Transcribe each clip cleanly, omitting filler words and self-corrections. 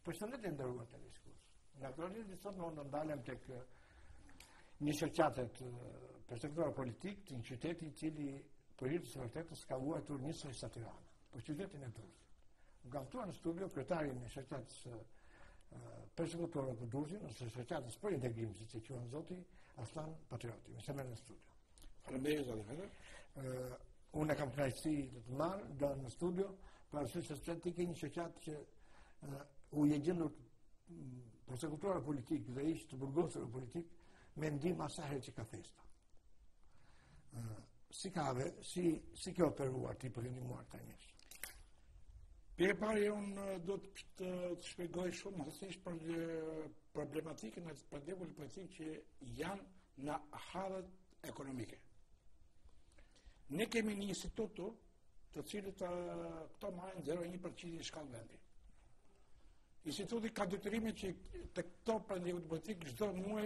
Përshëndetje nderuar televizionistë. Naturalisht sot në ndalem tek një shoqatet perspektiva politik të një qyteti I cili për hir të së vërtetës ka vuajtur njësoj sa Tirana, për qytetin e Durrësit. Nga ftuar në studio kryetarin e shoqatës persekutuar të Durrësit, ose shoqatës për integrim, siç e quajnë zoti Aslan Patrioti. Më semën në studio. Faleminderit zoti. Unë kam kënaqësi të marr në studio, për arsye se ti ke një shoqatë që u je gjendur persekutuar politik dhe ishte të burgosur politik me ndihmë asaj që ka festa. Si ke operuar ti për ndihmuar këta njerëz? Për e parë unë do të shpjegoj shumë rastësisht për problematikën e problemeve politike që janë në hallet ekonomike. Ne kemi një institut të cilët këto marrin 0,1% në shkallë vendi. Instituti ka detyrimin që të këto probleme politike çdo muaj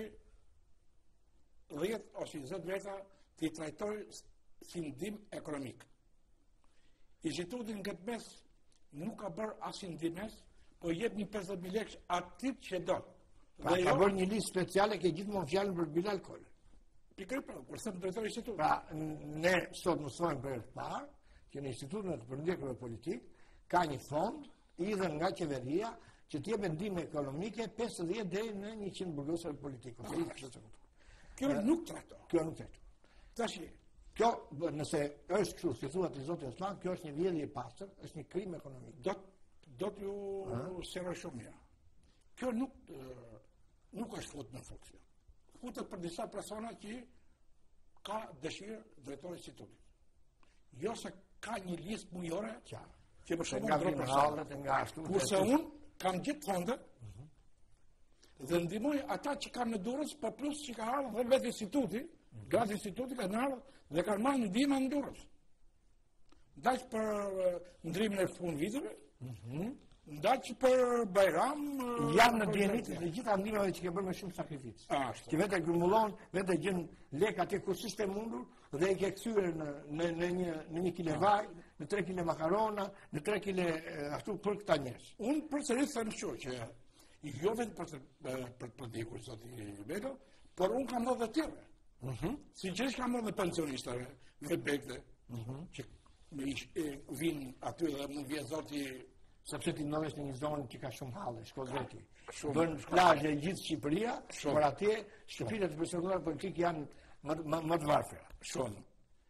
10 ose 20 veta të trajtoj si ndihmë ekonomik. Instituti në këtë mes nuk ka bërë asnjë ndihmë, po jep një 50.000 lekë atit që do. Ka bërë një listë speciale që gjithmonë fjalën për bil alkool. Pikërisht pra, kur thëmë drejtori I institutit. Pra, ne sot mësojmë për herë të parë që në institutet për ndjekje politik ka një fond I dhe nga qeveria që të jep ndihmë ekonomike 50 deri në 100 burgosur politik. Kjo nuk trajton. Tash, kjo nëse është kështu, si thuat I zoti Aslan, kjo është një vjedhje e pastër, është një krim ekonomik. Do t'ju seroj shumë mirë. Kjo nuk është futur në funksion. Futet për disa persona që ka dëshirë drejtori I institutit. Jo se ka një listë mujore që për shumë kurse unë kam gjithë fondet dhe ndihmoj ata që kanë në Durrës, për plus që ka ardhur dhe vetë instituti, gratë instituti ka ardhur dhe kanë marrë ndihmë në Durrës. Ndaq për ndrimin e fund viteve, ndaq për Bajram, janë në dijenit të gjitha ndihmave që ke bërë me shumë sakrificë. Që vetë grumullon, vetë gjën lek atje ku s'ishte mundur dhe I ke kthyer në 1 kile vaj, në 3 kile makarona, në 3 kile ashtu për këta njerëz. Unë përsëris them kështu që jo vetëm për të dikur zoti Beto, por unë kam dhënë tjerë. Sinqerisht kam dhënë pensionistëve, me bekte, që vinë aty dhe mund vjen zoti sepse ti ndodhesh në një zonë që ka shumë halle, shkollëti. Bën plazhe gjithë Shqipëria, por atje shtëpitë të persekutuar politik janë më të varfëra. Shumë.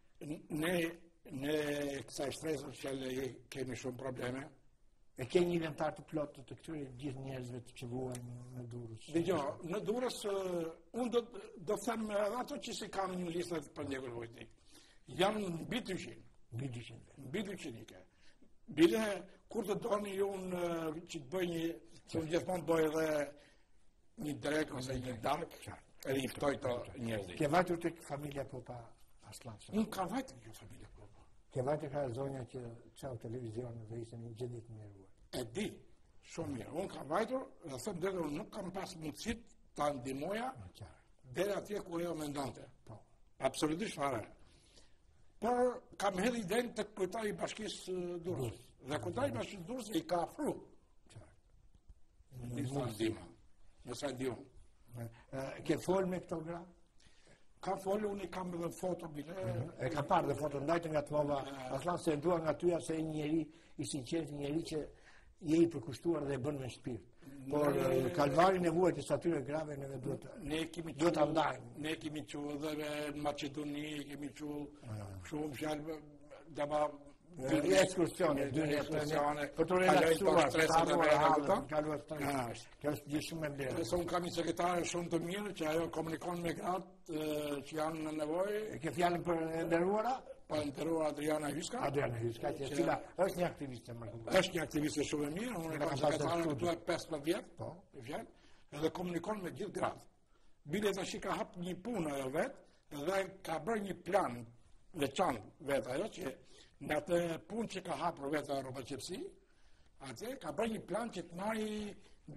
Ne kësaj shtresë që kemi shumë probleme. E ke një inventar të plotë të këtyre gjithë njerëzve që vuajnë në Durrës. Dgjoj, në Durrës unë do them ato që si kam një listë për ndjekur politik. Janë mbi 200. Mbi 200. Bile, kur të doni ju që të bëj një, që unë gjithmonë bëj edhe një drek ose një dark, edhe I ftoj të njerëzit. Ke vajtur të familja Popa Aslan? Unë ka vajtur të familja Popa. Ke vajtur ka zonja që qau televizion dhe ishte një gjendit të njeruar? E di, shumë mirë. Unë ka vajtur, dhe thëmë dhe unë nuk kam pas mundësit të ndihmoja deri atje ku ajo mendonte. Absolutisht fare. Por kam hedhë idenë të kryetari I Bashkisë Durrës. Dhe kryetari I Bashkisë Durrës I ka afru. Nësa ndihmë. Ke folë me këto gra? Ka folë, unë I kam edhe foto bile. E ka parë dhe foto, ndajtë nga të mova. Aslan se dua nga tyja se I njeri I sinqert, njeri që je I përkushtuar dhe bën me shpirt. Por kalvarin e vuajtjes atyre grave neve duhet ta ndajmë. Ne kemi qenë edhe në Maqedoni, kemi qenë shumë fjalë dama ekskursione, për të relaksuar, kjo është gjë shumë e vlerë. Nëse unë kam një sekretare shumë të mirë që ajo komunikon me gratë që janë në nevojë. Ke fjalën për e nderuara? Për nderuar Adriana Hyska. Adriana Hyska, që cila është një aktiviste më shumë. Është një aktiviste shumë e mirë, unë kam sekretare këtu 15 vjet, me fjalë, edhe komunikon me gjithë gratë. Bile tash ka hap një punë ajo vetë dhe ka bërë një plan veçantë vetë ajo që në atë punë që ka hapur vetë Europa Qepsi, atje ka bërë një plan që të marri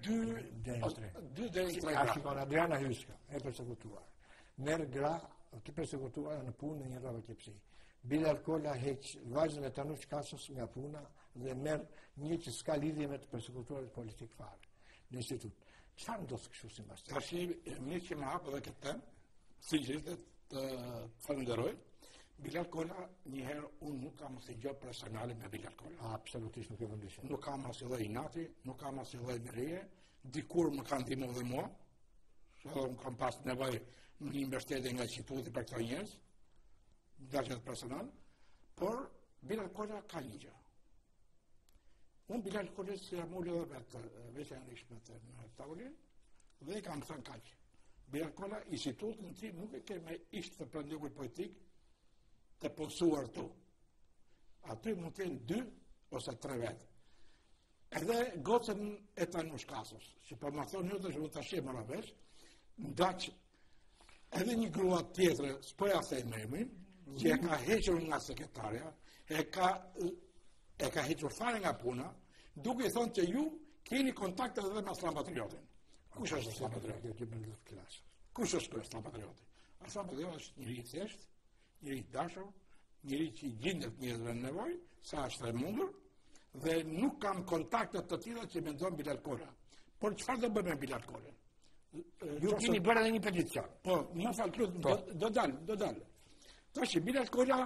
2 deri 3 gra. Shikon Adriana Hyska, e persekutuar. Merr gra të persekutuara në punë në një Europa Qepsi. Bile alkola heq vajzën e Tanush Kasës nga puna dhe merr një që s'ka lidhje me të persekutuarit politik fare. në institut. Çfarë ndodh kështu sipas teje? Tash mirë që më hap edhe këtë temë, sinqerisht të falenderoj. Bilal Kola, njëherë unë nuk kam asnjë gjë personale me Bilal Kola. Absolutisht nuk e vëndishë. Nuk kam asnjë lloj inati, nuk kam asnjë lloj merie. Dikur më kanë ndihmuar dhe mua. Unë kam pas nevojë në një mbështetje nga instituti për këto njerëz, dashjet personal, por Bilal Kola ka një gjë. Unë Bilal Kola si jam ulë edhe vetë veçanërisht në tavolin dhe kam thënë kaq. Bilal Kola, institutin ti nuk e ke me ishte të prandikur politik të posuar tu. Aty mund të jenë 2 ose 3 vetë. Edhe gocën e të Nushkasos, që për më thonë një të shumë të shemë në vesh, ndaq edhe një grua tjetër, s'poja thejnë me emrin, që e ka hequr nga sekretarja, e ka hequr fare nga puna, duke i thonë që ju keni kontakte edhe me Aslan Patriotin. Kush është Aslan Patrioti? Kush është Aslan Patrioti? Aslan Patrioti është njëri i thjeshtë, njëri i dashur, njëri që i gjendet njerëzve në nevojë, sa është e mundur, dhe nuk kam kontakte të tilla që mendon Bilal Kola. Por çfarë do bëjmë me Bilal Kola? Ju keni bërë edhe një peticion. Po, më fal, do dal. Tash Bilal Kola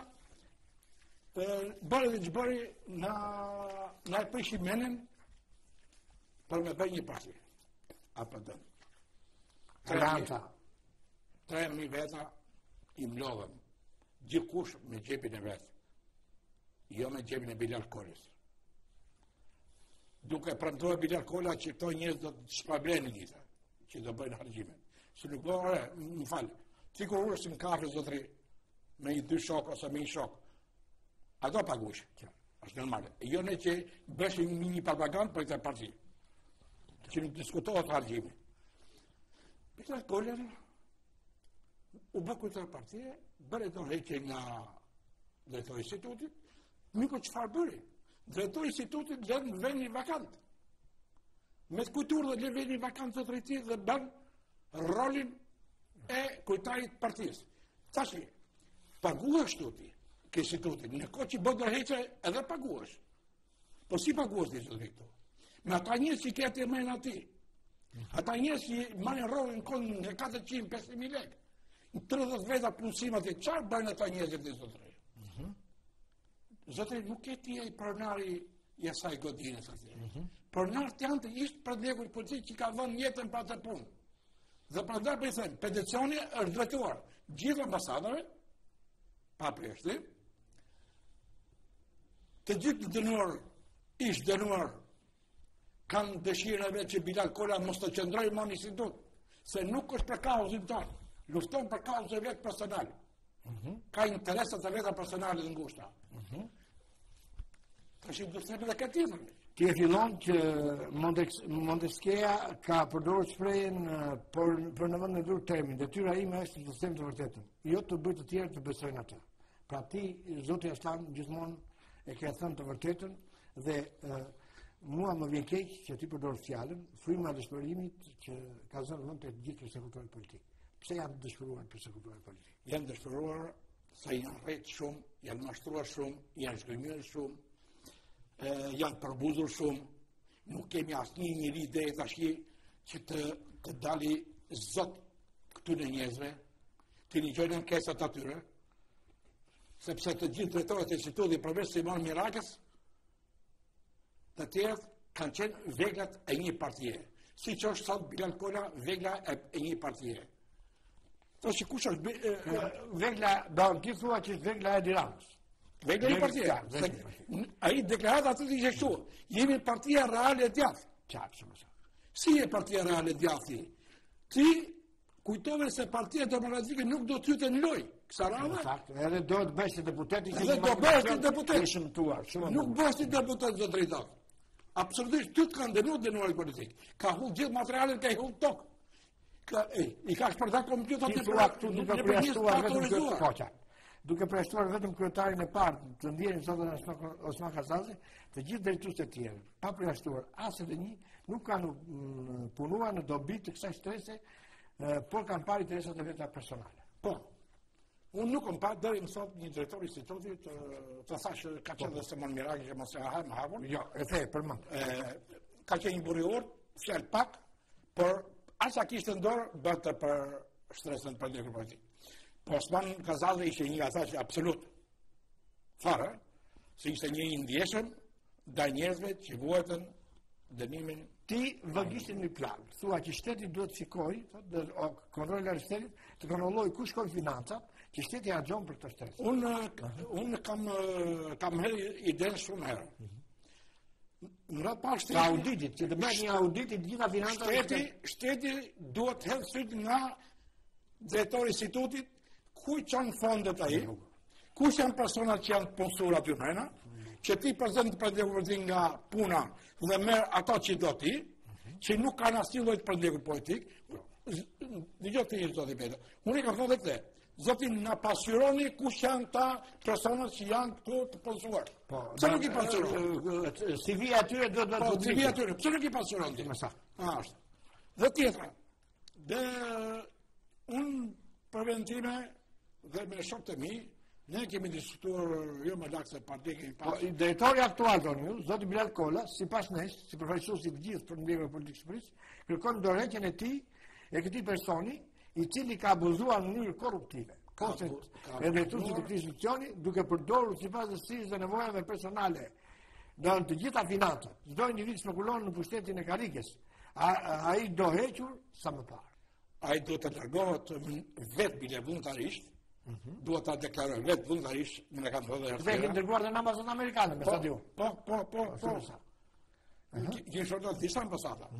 bërë dhe ç'bëri na e prishi menen për me bëj një parti. Apo do. 3.000 veta i mlodhëm. Gjithkush me xhepin e vet. Jo me xhepin e Bilal Kolës. Duke premtuar Bilal Kola që këto njerëz do të shpablenin gjithë, që do bëjnë harxhime. Se nuk bëre, më fal. Ti kur uresh në kafe zotri me i 2 shok ose me 1 shok, ato paguash. Është normale. Jo ne që bëshim një propagandë për këtë parti. Që nuk diskutohet harxhimi. Bilal Kola u bë këtë parti, bëre të heqe nga drejtori i institutit, miko çfarë bëri? Drejtori i institutit lën vendin vakant. Me kulturë dhe lën vendin vakant të drejtit dhe bën rolin e kujtarit partisë. Tashi, paguash tuti, ke institutit, në kohë që bën dorëheqje edhe paguash. Po si paguash ti zot këtu? Me ata njerëz që ketë më aty. Ata njerëz që marrin rolin kon në 400-500.000 lekë. 30 veta punësimat e çfarë bën ata njerëzit të zotëri? Zotëri nuk e ti e pronari i asaj godinës atje. Pronarët janë të ishtë përndjekur politik që ka dhënë jetën për atë punë. Dhe prandaj po i them, peticioni është drejtuar gjithë ambasadave, pa përjashtim, të gjithë dënuar, ish dënuar, kanë dëshirën e vetë që Bilal Kola mos të qëndrojë më në institut, se nuk është për kauzën tonë, lufton për kauzën e vetë personale. Ka interesat e veta personale dhe ngushta. Tash do të them edhe këtë tjetër. Ti e fillon që Montesquieu ka përdorur shprehjen për në vend të dur termin, detyra ime është të them të vërtetën, jo të bëj të tjerë të besojnë atë. Pra ti zoti Aslan gjithmonë e ke thënë të vërtetën dhe mua më vjen keq që ti përdor fjalën fryma e dëshpërimit që ka zënë vend të gjithë persekutorët politik. Pse janë dëshpëruar persekutorët politik? Janë dëshpëruar se janë rrejt shumë, janë mashtruar shumë, janë zhgënjur shumë, janë përbuzur shumë, nuk kemi asnjë njeri deri tash që të dali zot këtyre njerëzve, të rigjojnë ankesat atyre, sepse të gjithë drejtorët e institutit përveç Simon Mirakës, të tjerët kanë qenë veglat e një partie. Siç është sot Bilal Kola, vegla e një partie. Tash kush është vegla, do ti thua që është vegla e Tiranës. Vegla e partia. Ai deklarata aty ishte kështu. Jemi partia reale e djathtë. Çfarë? Si e partia reale e djathtë? Ti kujtove se partia demokratike nuk do të hyte në lojë. Kësa radhe? Fakt, edhe do të bësh deputeti. Edhe do bësh deputet. Nuk bësh deputet zot drejtor. Absolutisht ty kanë dënuar politik. Ka hull gjithë materialet, ka hull tokë. I ka shpërndar kompjuterat e këtu duke përjashtuar vetëm koqa. Duke përjashtuar vetëm kryetarin e parë të ndjerin sot Osman Hazazi, të gjithë drejtuesit e tjerë, pa përjashtuar as edhe një, nuk kanë punuar në dobi të kësaj strese, por kanë parë interesat e veta personale. Po. Unë nuk kam parë deri më sot një drejtor i institutit të thashë ka qenë dhe Simon Miraki që mos e ha më hapur. Jo, e the përmend. Ka qenë një burrior, fjalë pak, por asa kishte në dorë bëte për shtresën për ndërkohë politik. Po Osman Kazalli ishte një ata që absolut fare, se ishte një i ndjeshëm ndaj njerëzve që vuajtën dënimin. Ti vëgjishte një plan, thua që shteti duhet shikoj, kontrolli i shtetit, të kontrollojë ku shkojnë financat, që shteti agjon për të shtresë. Unë kam herë idenë shumë herë. Në ratë parë shteti... auditit, që të bëjë një auditit gjitha financat... Shteti duhet të hedhë syt nga drejtori i institutit, ku çon fondet ai, kush janë personat që janë punësuar aty mrena, që ti prezent për nga puna dhe merr ato që do ti, që nuk kanë asnjë lloj përndjekur politik. Dëgjoj ti zoti Beda. Unë kam thënë vetë, zoti na pasqyroni kush janë ta personat që janë këtu të punësuar. Po, pse nuk i pasqyron? CV atyre do të thotë. CV atyre, pse nuk i pasqyron ti? Ashtu. Dhe tjetra. Dhe unë preventime dhe me shokët e mi, ne kemi diskutuar jo më lart se partia kemi pasur. Drejtori aktual tonë, zoti Bilal Kolla, sipas nesh, si përfaqësuesi të gjithë për ndërmjet politikë Shqipërisë, kërkon dorëheqjen e tij e këtij personi, i cili ka abuzuar në mënyrë korruptive postet e drejtuesit të këtij institucioni, duke përdorur sipas dëshirës dhe nevojave personale në të gjitha financat. Çdo individ spekulon në pushtetin e karrikës. Ai do hequr sa më parë. Ai duhet të largohet vetë bile vullnetarisht. Duhet ta deklaroj vetë vullnetarisht, më ne kanë thënë herë. Dhe dërguar në ambasadën amerikane me stadium. Po. Gjë shoqë disa ambasada.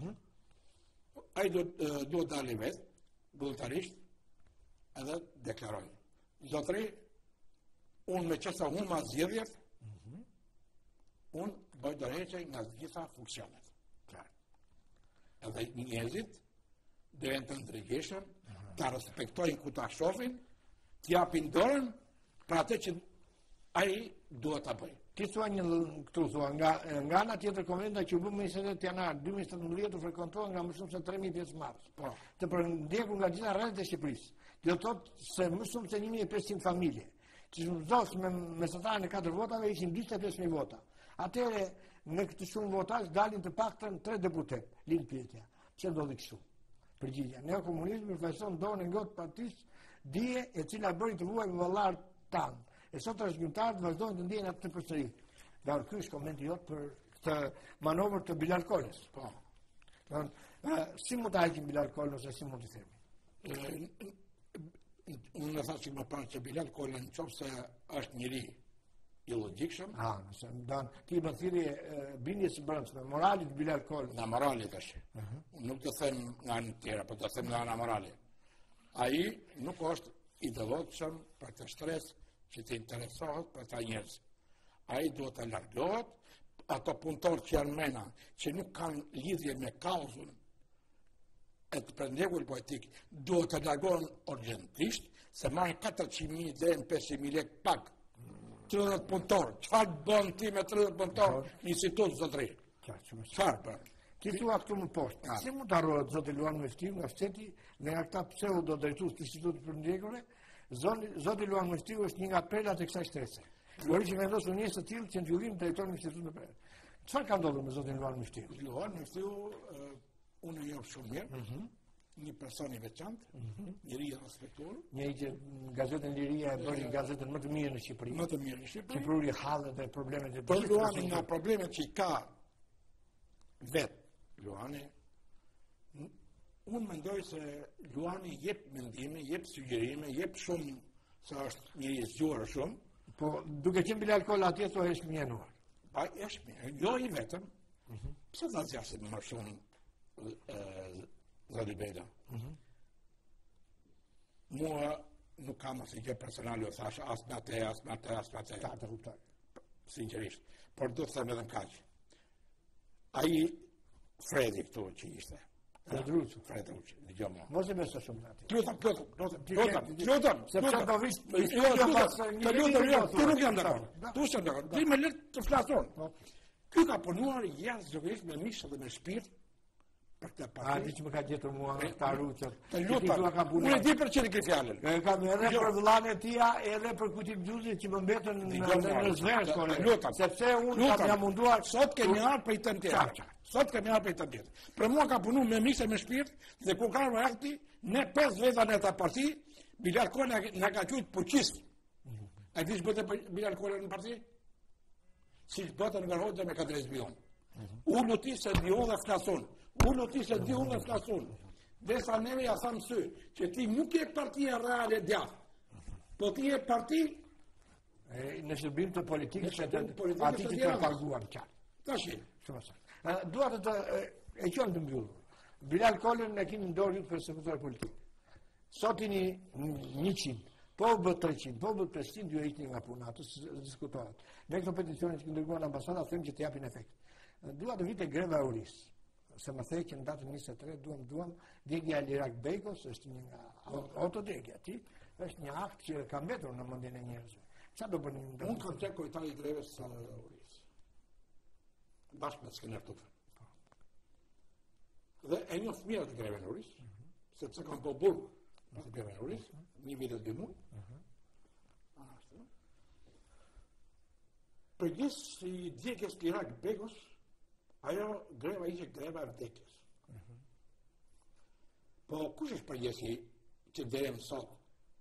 Ai do dalë vetë vullnetarisht edhe deklaroj. Zotëri, unë me qësa unë ma zgjedhjet, unë bëj dorëheqje nga gjitha funksionet. Edhe njerëzit dhe të ndërgjeshëm, ta respektojnë ku ta shohin, t'japin dorën për atë që ai duhet ta bëjë. Ti thua një këtu thua nga ana tjetër konventa që u bë më 28 janar 2017 u frekontohen nga më shumë se 3000 pjesëmarrës. Po, të përndjekur nga gjitha rrethet e Shqipërisë. Do të thotë se më shumë se 1500 familje, që shumëzosh me mesatarën e 4 votave ishin 45000 vota. Atëherë në këtë shumë votash dalin të paktën 3 deputet, lind pyetja. Pse ndodhi kështu? Përgjigja: neokomunizmi përfaqëson dorën e ngot partisë dije e cila bëri të vuajë vëllar tan. E sot trashëgimtarët vazhdojnë të ndjejnë atë përsëri. Dhe ky është komenti jot për këtë manovër të Bilal Kolës. Po. Si mund ta heqim Bilal Kolën ose si mund t'i themi? Unë thash që më parë që Bilal Kolla nëse është njëri i logjikshëm. Nëse ti më thiri bindjes së brendshme, moralit Bilal Kolla. Nga morali tash. Nuk të them nga anë tjera, por të them nga ana morale. Ai nuk është i devotshëm për të shtresë që të interesohet për ta njerëz. Ai duhet të largohet, ato punëtorë që janë mena, që nuk kanë lidhje me kauzën e të përndjekur politik, duhet të largohen urgentisht, se marrin 400.000 dhe 500.000 lekë pak. 30 punëtorë, çfarë bën ti me 30 punëtorë në institut zotëri? Çfarë bën? Ti thua këtu më poshtë. Si mund të harrohet zoti Luan Meftiu nga shteti nga këta pseudo drejtues të institutit për ndjekurë? Zoti Luan Meftiu është një nga prelat e kësaj strese. Por që vendosur një të tillë që në fillim drejtorin e institutit në Prerë. Çfarë ka ndodhur me zotin Luan Meftiu? Luan Meftiu unë e njoh shumë mirë. Një person i veçantë, njëri i respektuar. Një që gazetën Liria e bëri gazetën më të mirë në Shqipëri. Më të mirë në Shqipëri. Që përuri hallet e problemet e Por Luani nga problemet që i ka vetë Luani, unë mendoj se Luani jep mendime, jep sugjerime, jep shumë se është një i zgjuar shumë. Po duke qenë Bilal Kolla atje thua është mjenuar. Pa është mirë, jo i vetëm. Pse ta zgjasim më shumë Zoti Beda? Mua nuk kam asnjë gjë personale, o thash as me atë. Ta të kuptoj. Sinqerisht. Por do të them edhe kaq. Ai Fredi këtu që ishte. Fredrucci. Dëgjoj mua. Mos e mëso shumë atë. Lutem. Sepse do vish Ti nuk jam dakord. Tu s'jam dakord. Ti më le të flason. Ky ka punuar jashtëzakonisht me mish dhe me shpirt për këtë A parti. di që më ka gjetur mua ta ruçat. Të lutem, unë e di për çfarë ke fjalën. Kam edhe për vëllain e tia, edhe për kutit gjuzit që më mbetën në zverë, sepse unë kam munduar. Sot kemi ardhur për të tjetër. Sot kemi ardhur për të tjetër. Për mua ka punu me mikse me shpirt dhe kur ka ardhi ne 5 veta në ta parti, Bilal Kola na ka thujt puqist. A di ç'bëte Bilal Kola në parti? Si bëta nga Hoxha me 40 milion. Unë ti se di unë flason. Unë ti se di unë flason. Dhe sa neve ja tham sy, që ti nuk je partia reale djathtë. Po ti je parti në shërbim të politikës ati që të paguar qartë. Tash. Shumë saktë. Dua të e qënë të mbyllur. Bilal Kolën e keni në dorë ju për sekretar politik. Sot jeni 100, po bë 300, po bë 500, ju ikni nga puna, atë diskutohet. Me këto peticione që ndërguan ambasada, them që të japin efekt. Dua të vite greva e uris. Se më thej që në datën 23 duam degja Lirak Bekos, është një autodegja ti, është një akt që ka mbetur në mendjen e njerëzve. Çfarë do bëni? Unë kam qenë kryetari i grevës së uris. Bashkë me Skënder Tufën. Dhe e njoh mirë të grevën e uris, sepse kam po burg në grevën e uris, një vit e 2 muaj. Përgjithë si djegjes Lirak Bekos, ajo greva ishte greva e vdekjes. Po kush është përgjithësi që deri më sot?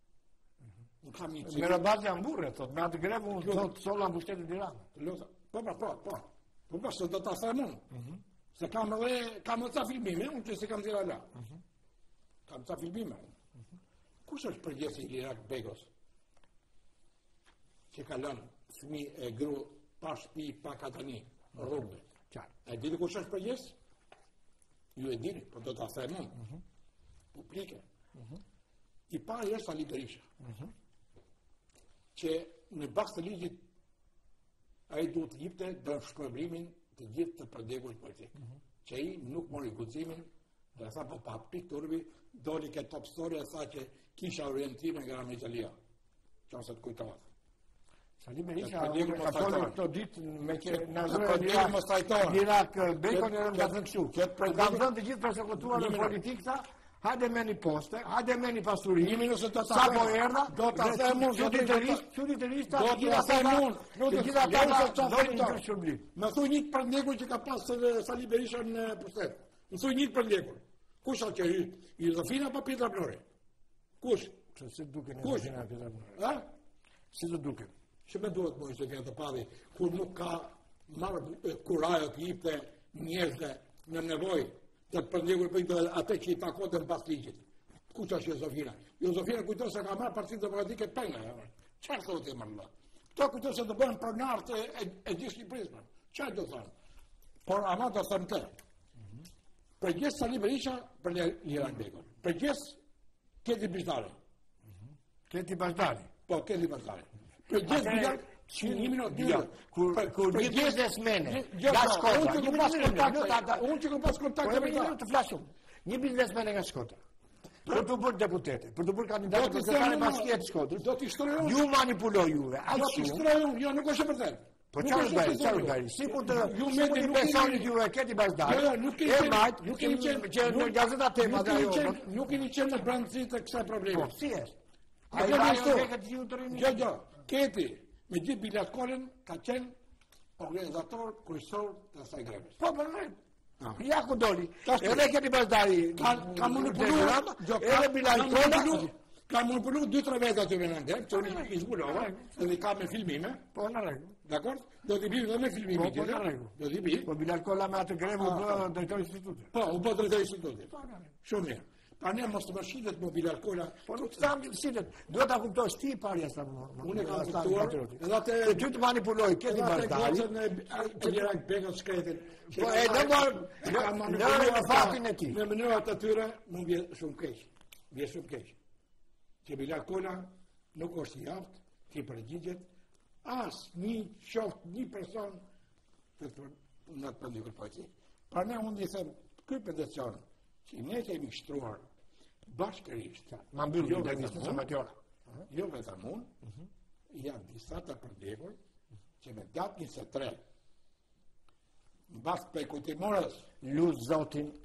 Me rabat janë burre, thot, me atë grevë unë thot solla mbushtetin Tiranë. Po, se do ta them unë. Se kam ca filmime, unë që se kam dhira la. Kam ca filmime. Kush është përgjithësi Lirak Bekos? Që ka lënë fëmijë e gru pa shtëpi, pa katani, rrugë. E dini kush është përgjithës? Ju e dini, po do ta them unë. Publike. I pari është Sali Berisha. Që në bazë të ligjit ai duhet të jepte dëshpërimin të gjithë të përdegurit politik. Që ai nuk mori guximin, dhe sa po pa pik turbi, doli ke top story e sa që kisha orientime nga Italia. Që ose të kujtohet. Sali Berisha ka folur këto ditë me që na zëre Lirak Bekon e nga thënë kështu. Kam thënë të gjithë përsekutuar në politikë tha, hajde me një poste, hajde me një pasuri, sa po erda, do të them unë, qudit të rishta, do të them unë, të gjitha ta dojnë një shërblim. Më thuj një përndekur që ka pas Sali Berisha në pushtet. Më thuj një përndekur. Kush atë që i Zofina pa Pietra Blori? Kush? Si duke në Kush? Zofina Pietra Blori? Si të duke? Që me duhet mojë Zofina të padhi, kur nuk ka marrë kurajo të jipte njerëzve në nevojë të përndekur për atë që i takote në pas ligjit. Kush është Jozefina? Jozefina kujton se ka marrë Partinë Demokratike penga. Çfarë thotë më Allah? Kto kujton se do bëhen pronartë e gjithë Shqipërisë. Çfarë do thonë? Por ama do them të. Përgjithë Sali Berisha për Lirak Bekon. Përgjithë Keti Bajdari. Keti Bajdari. Po, Keti Bajdari. Përgjithë Bilal një minutë, kur një biznesmene, unë që ku pas kontakt me ta, të flasum, një biznesmene nga Shkodra, për të bërë deputete, për të bërë kandidatë për sekretare bashkie të Shkodrës, do t'i shtroj unë, ju manipuloj juve, do t'i shtroj unë, jo, nuk është e vërtetë. Po çfarë bëri? Sikur të personit juve Keti Bajdari, e majt, që në gazeta tema dhe ajo. Nuk keni qenë në brendësi të kësaj problemi. Po, si është? Ai Keti me gjithë Bilal Kolën ka qenë organizator kryesor të asaj greves. Po, ja ku doli. Edhe Keti Bajdari ka manipuluar, edhe Bilal Kola ka manipuluar 2-3 veta të vendë, që unë i zbulova, edhe ka me filmime. Po, në rregull. Dakor? Do t'i bëj edhe me filmime Po, në rregull. Do t'i bëj. Po Bilal Kola me atë grevë u bë drejtori i institutit. Po, u bë drejtori i institutit. Shumë mirë. Pa ne mos të më shitet më Bilal Kola. Po nuk tham shitet. Duhet ta kuptosh ti parja sa më. Unë kam kuptuar. Edhe atë ty të manipuloj Keti Bajdari. E Lirak Bekos shkretin. Po e në faktin e tij. Në mënyrat e tyre më vjen shumë keq. Vjen shumë keq. Që Bilal Kola nuk është i aftë që përgjigjet as një person në të përndikur politik. Pra ne unë i them ky peticion që ne kemi shtruar bashkërisht, ma mbyll jo vetëm unë, janë disa të përndikur që me datë 23 në bastë për kujtimorës lut zotin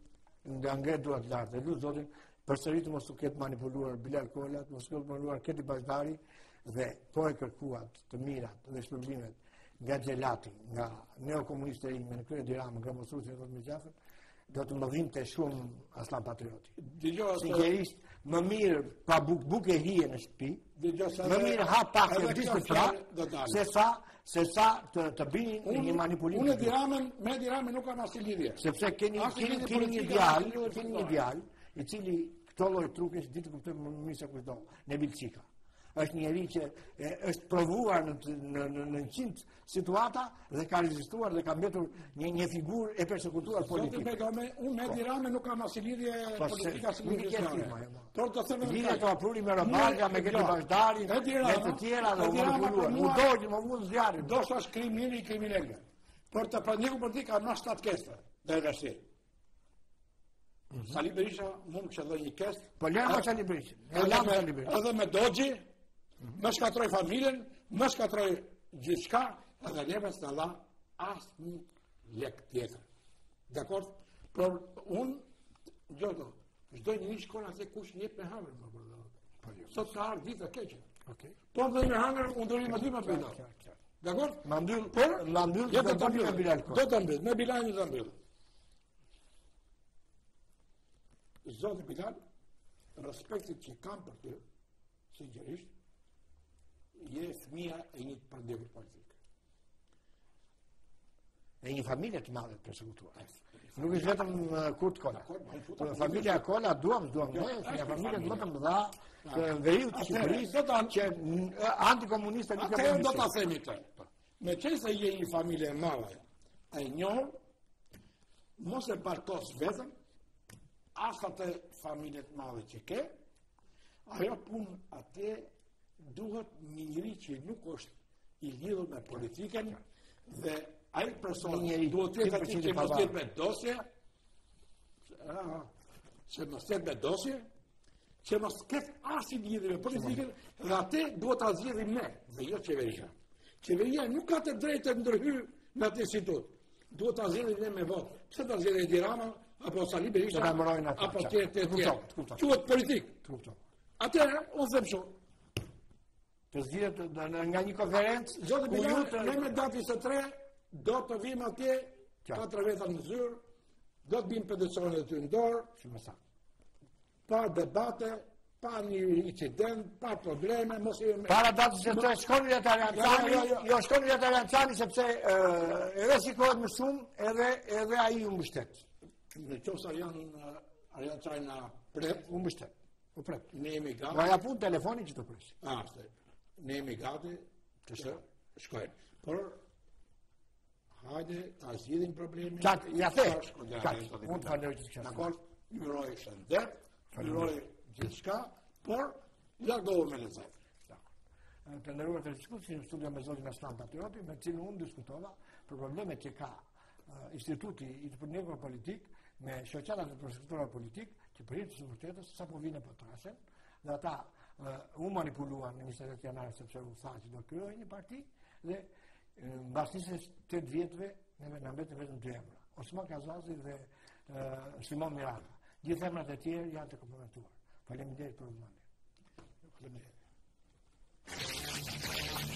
nga ngre duart lartë. Lut Zotin, përsërit mos u ketë manipuluar Bilal Kolat, mos u ketë manipuluar Keti Bajdari dhe po e kërkuat të mirat dhe shpërblimet nga Xhelati, nga neokomuniste i me në krye Dirama, nga Mosusi e me Gjafër, do të më dhinte shumë Aslan Patrioti. Sinqerisht, më mirë pa buke hije në shtëpi, më mirë ha pak e disë të fjalë, se sa të bini një manipulim. Unë me Diramën nuk kam asnjë lidhje. Sepse keni një djalë i cili këto lloj trukesh ditë kuptoj më mirë se kujto, Nebil Çika. Është njeri që është provuar në 100 situata dhe ka rezistuar dhe ka mbetur një figurë e persekutuar politike. Unë me Diramën nuk kam asnjë lidhje politika si lidhje. Por të them lidhje të apruri me Robaga, me Keti Bashdarin, me të tjera dhe u manipuluar. U dojë më vull zjarrin. Do sa kriminale. Por të praniju politik ka më 7 kesta. Dhe vështirë. Sali Berisha mund që dhe një kest. Po lërë Sali Berisha. Edhe me Doxhi, më shkatroj familjen, më shkatroj gjithçka, edhe neve s'na dha asnjë lek tjetër. Dakor? Por unë çdo një shkon atë kush jep me hëngër më për. Sot ka ardhur ditë keqe. Okej. Po dhe me hëngër unë do të më dy më bëj. Dakor? Ma mbyll, do të mbyll me Bilal. Do të mbyll, me Bilalin do të mbyll. Zoti Bilal, respektit që kam për ty, sinqerisht, je fëmia e një përndjekur politik. E një familje të madhe të persekutuar. Nuk është vetëm Kurt Kola. Familja Kola duam ne, një familje më të mëdha të veriut të Shqipërisë, që antikomuniste nuk e përgjithë. Do ta themi këtë. Me qenë se je një familje e madhe, e njohur, mos e partos vetëm, as atë familjet madhe që ke, ajo punë atë duhet njëri që nuk është i lidhur me politikën dhe ai person duhet të jetë që mos jetë me dosje, që mos jetë me dosje, që mos ketë asnjë lidhje me politikën dhe atë duhet ta zgjidhim ne, dhe jo qeveria. Qeveria nuk ka të drejtë të ndërhyjë në atë institut. Duhet ta zgjidhim ne me votë. Pse ta zgjidhë Dirama apo Sali Berisha, apo tjetër. Quhet politik. Atëherë, unë them shumë. Të zgjidhet nga një konferencë, Zoti Bilal, ne me datën 23 do të vim atje 4 veta në zyrë, do të bim peticionet e ty në dorë, pa debate, pa një incident, pa probleme, mos e para datës së tre shkoni vjet Ariancani, jo shkoni vjet Ariancani sepse edhe shikohet më shumë edhe ai u mbështet. Në qoftë Ariancani na pret, u mbështet. U pret. Ne jemi gati. Nga japun telefonin që të pres. Ne jemi gati të shkojmë. Por hajde ta zgjidhim problemin. Ja the. Unë të faloj që të dakor, juroj shëndet, juroj gjithçka, por largohu me lezet. Të ndëruar të diskutin në studio me zotin Aslan Patrioti, me cilën unë diskutova për problemet që ka instituti i të përndjekur politik me shoqatat e persekutuara politik që për hir të vërtetës sapo vinë po trasen dhe ata u manipuluan në 28 janar sepse u tha që do krijojë një parti dhe mbas 28 vjetëve neve na mbetën vetëm 2 emra, Osman Kazazi dhe Simon Miranda. Gjithë emrat e tjerë janë të kompromituar. Faleminderit për vëmendje. Faleminderit.